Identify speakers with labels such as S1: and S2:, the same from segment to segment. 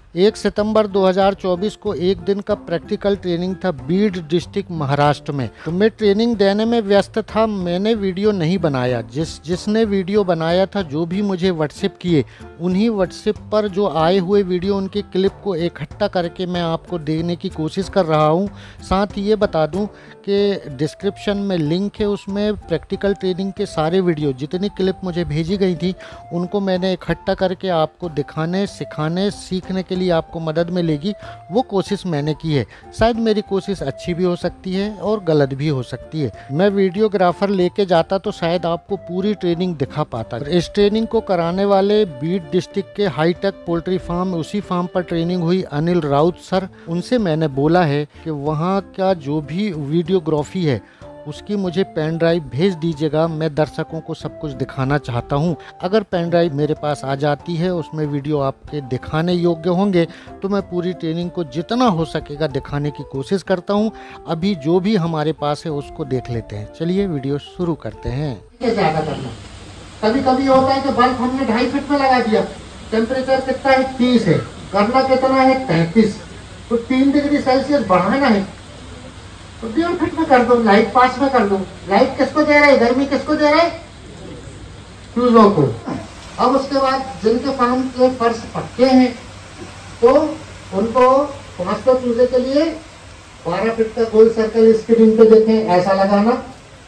S1: 1 सितंबर 2024 को एक दिन का प्रैक्टिकल ट्रेनिंग था बीड डिस्ट्रिक्ट महाराष्ट्र में। तो मैं ट्रेनिंग देने में व्यस्त था, मैंने वीडियो नहीं बनाया। जिसने वीडियो बनाया था, जो भी मुझे व्हाट्सएप किए, उन्हीं व्हाट्सएप पर जो आए हुए वीडियो उनके क्लिप को इकट्ठा करके मैं आपको देने की कोशिश कर रहा हूं। साथ ही ये बता दूं कि डिस्क्रिप्शन में लिंक है, उसमें प्रैक्टिकल ट्रेनिंग के सारे वीडियो जितनी क्लिप मुझे भेजी गई थी उनको मैंने इकट्ठा करके आपको दिखाने, सिखाने, सीखने के लिए आपको मदद मिलेगी। वो कोशिश मैंने की है। शायद मेरी कोशिश अच्छी भी हो सकती है और गलत भी हो सकती है। मैं वीडियोग्राफर लेके जाता तो शायद आपको पूरी ट्रेनिंग दिखा पाता। इस ट्रेनिंग को कराने वाले बीड डिस्ट्रिक्ट के हाईटेक पोल्ट्री फार्म, उसी फार्म पर ट्रेनिंग हुई अनिल राउत सर। उनसे मैंने बोला है कि वहाँ का जो भी वीडियोग्राफी है उसकी मुझे पेन ड्राइव भेज दीजिएगा। मैं दर्शकों को सब कुछ दिखाना चाहता हूं। अगर पेन ड्राइव मेरे पास आ जाती है, उसमें वीडियो आपके दिखाने योग्य होंगे, तो मैं पूरी ट्रेनिंग को जितना हो सकेगा दिखाने की कोशिश करता हूं। अभी जो भी हमारे पास है उसको देख लेते हैं। चलिए वीडियो शुरू करते हैं।
S2: कभी कभी होता है कि बल्ब हमने 2.5 फीट में लगा दिया, टेम्परेचर कितना है 30 है, करना कितना है 33, तो 3 डिग्री सेल्सियस बढ़ाना है तो 1.5 फीट में कर दो, लाइट पास में कर दो। लाइट किसको दे रहा है, गर्मी किसको दे रहा है, चूजों को। अब उसके बाद जिनके फार्म के फर्श पक्के हैं तो उनको 500 चूजे के लिए 12 फीट का गोल सर्कल स्क्रीन पे देखें ऐसा लगाना।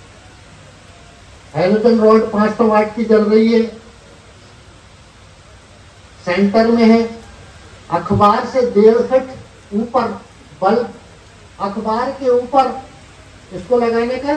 S2: हैलोजन रॉड 500 वाट की जल रही है, सेंटर में है। अखबार से 1.5 फीट ऊपर बल्ब, अखबार के ऊपर इसको लगाने का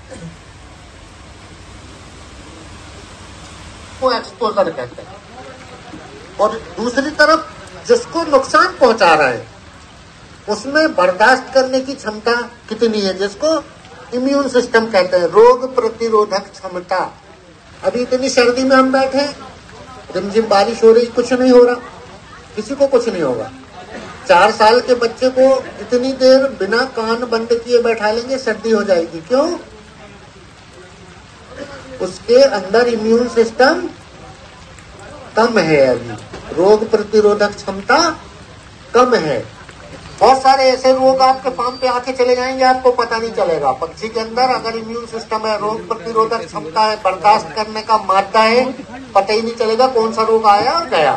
S2: वो एक्सपोजर कहते हैं। और दूसरी तरफ जिसको नुकसान पहुंचा रहा है उसमें बर्दाश्त करने की क्षमता कितनी है, जिसको इम्यून सिस्टम कहते हैं, रोग प्रतिरोधक क्षमता। अभी इतनी सर्दी में हम बैठे, रिमझिम बारिश हो रही, कुछ नहीं हो रहा, किसी को कुछ नहीं होगा। 4 साल के बच्चे को इतनी देर बिना कान बंद किए बैठा लेंगे, सर्दी हो जाएगी। क्यों? उसके अंदर इम्यून सिस्टम कम है, अभी रोग प्रतिरोधक क्षमता कम है। बहुत सारे ऐसे रोग आपके फार्म पे आके चले जाएंगे, आपको पता नहीं चलेगा। पक्षी के अंदर अगर इम्यून सिस्टम है, रोग प्रतिरोधक क्षमता है, बर्दाश्त करने का मादा है, पता ही नहीं चलेगा कौन सा रोग आया और गया।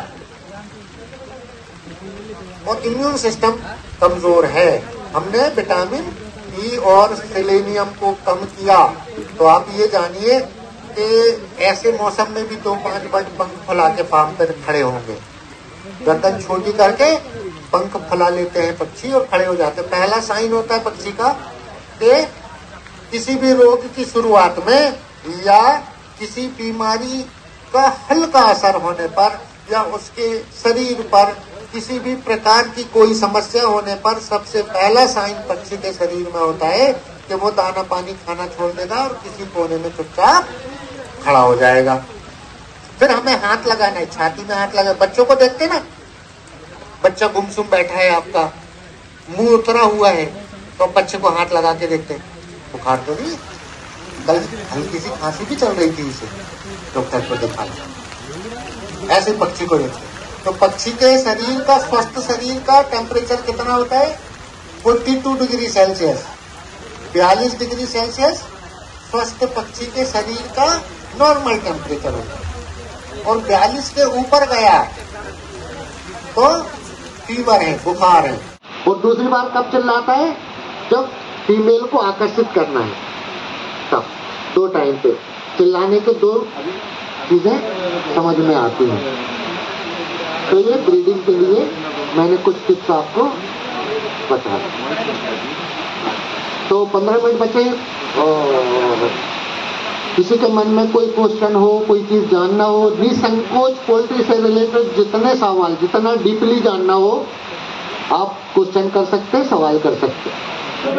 S2: और इम्यून सिस्टम कमजोर है। हमने विटामिन ई और सेलेनियम को कम किया। तो आप ये जानिए कि ऐसे मौसम में भी 2-5 बर्ड पंख फैला के फार्म पर खड़े होंगे। गर्दन छोटी करके पंख फैला लेते हैं पक्षी और खड़े हो जाते हैं। पहला साइन होता है पक्षी का कि किसी भी रोग की शुरुआत में या किसी बीमारी का हल्का असर होने पर या उसके शरीर पर किसी भी प्रकार की कोई समस्या होने पर सबसे पहला साइन पक्षी के शरीर में होता है कि वो दाना पानी खाना छोड़ देगा और किसी कोने में चुपचाप खड़ा हो जाएगा। फिर हमें हाथ लगाना है, छाती में हाथ लगा। बच्चों को देखते ना, बच्चा गुमसुम बैठा है, आपका मुंह उतरा हुआ है, तो बच्चे को हाथ लगा के देखते हैं, बुखार तो नहीं, कल हल्की सी खांसी भी चल रही थी, उसे डॉक्टर को दिखाना। ऐसे पक्षी को देखते। तो पक्षी के शरीर का, स्वस्थ शरीर का टेम्परेचर कितना होता है, 42 डिग्री सेल्सियस, 42 डिग्री सेल्सियस स्वस्थ पक्षी के शरीर का नॉर्मल टेम्परेचर होता है। और 42 के ऊपर गया तो फीवर है, बुखार है। और दूसरी बार कब चिल्लाता है, जब फीमेल को आकर्षित करना है, तब 2 टाइम पे चिल्लाने के 2 चीजें समझ में आती हैं। तो ये ब्रीडिंग के लिए मैंने कुछ टिप्स आपको बता दी। तो 15 मिनट बचे और किसी के मन में कोई क्वेश्चन हो, कोई चीज जानना हो, निसंकोच पोल्ट्री से रिलेटेड जितने सवाल, जितना डीपली जानना हो, आप क्वेश्चन कर सकते हैं, सवाल कर सकते हैं। एक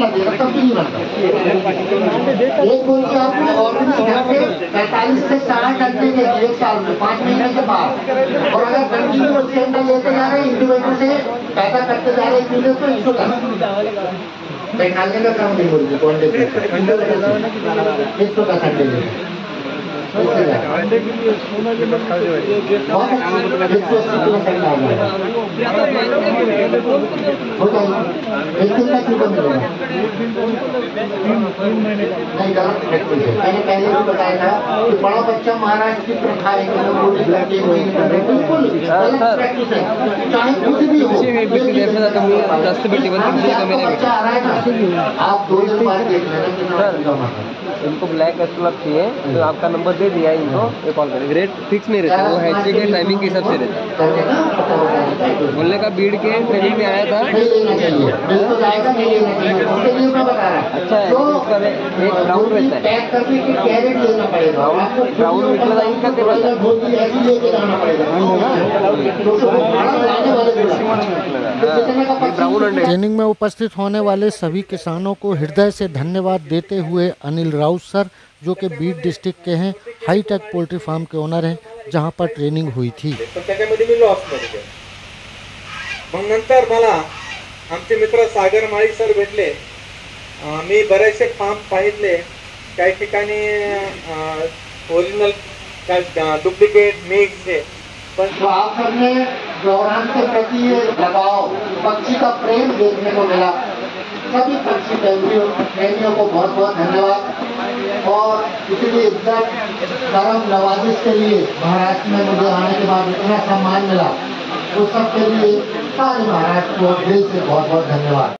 S2: मुर्गी आपने ऑर्गेनिक घंटे 45 से 60 घंटे के 1 साल में 5 महीने के बाद, और अगर कंटिन्यू उसके अंदर लेते जा रहे हैं, इंक्यूबेटर से पैदा करते जा रहे हैं चूजे, तो इसको बैठाने का काम नहीं मुर्गी को, अंडे 110 अंडे लेते। अंडे के लिए सोना के 180% आ गया। हो जाएगा। एक दिन का क्यों मिलेगा? नहीं, गलत है। मैंने पहले भी बताया था कि बड़ा बच्चा महाराज की प्रथा है कि लोग रोटी करके बिल्कुल गलत प्रैक्टिस है, चाहे कुछ भी हो। बच्चा आ रहा है ना, आप 2 दिन बाद देख लेना।
S3: इनको ब्लैक एस्ट्रोलॉग चाहिए तो आपका नंबर दे दिया है इनको, ये कॉल करेंगे। रेट फिक्स नहीं रहता, वो हैचरी के टाइमिंग के हिसाब से रहता है। बोलने का भीड़ के ट्रेनिंग में आया था। अच्छा है, उसका एक राउंड रहता है। राउंड निकला इनका
S1: ट्रेनिंग में उपस्थित होने वाले सभी किसानों को हृदय से धन्यवाद देते हुए अनिल राउत सर, जो कि बीड डिस्ट्रिक्ट के हैं, हाईटेक पोल्ट्री फार्म के ओनर हैं, जहां पर ट्रेनिंग हुई थी।
S4: पण त्याच्यामध्ये मी लॉसमध्ये गेलो। मग नंतर मला आमचे मित्र सागर माळी सर भेटले। मी बरेचसे फार्म पाहितले, काही ठिकाणी ओरिजिनल डुप्लिकेट मिक्स है।
S2: पर जो आप सबने गौरांग के प्रति लगाव, पक्षी का प्रेम देखने को मिला, सभी पक्षी प्रेमियों को बहुत बहुत धन्यवाद। और इतनी इज्जत, करम नवाजिश के लिए महाराष्ट्र में मुझे आने के बाद इतना सम्मान मिला, उस सब के लिए सारे महाराष्ट्र को दिल से बहुत बहुत धन्यवाद।